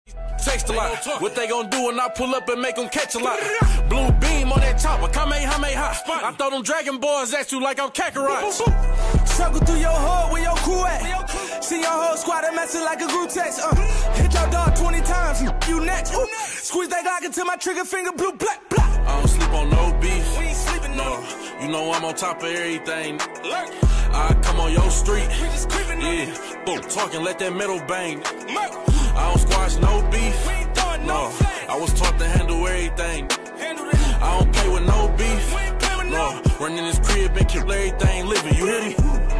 Taste a lot. What they gon' do when I pull up and make them catch a lot? Blue beam on that chopper, Kamehameha. I throw them dragon boys at you like I'm Kakarot. Circle through your hood where your crew at. See your whole squad and messing like a group text. Hit your dog 20 times, you next. Squeeze that Glock until my trigger finger blue black. I don't sleep on no beef. We ain't sleeping no. You know I'm on top of everything. I come on your street. We just creeping. Yeah, boom, talking, let that metal bang. I don't squash no beef. We ain't throwing no. I was taught to handle everything. I don't play with no beef. No, running this crib and kill everything living. You hear me?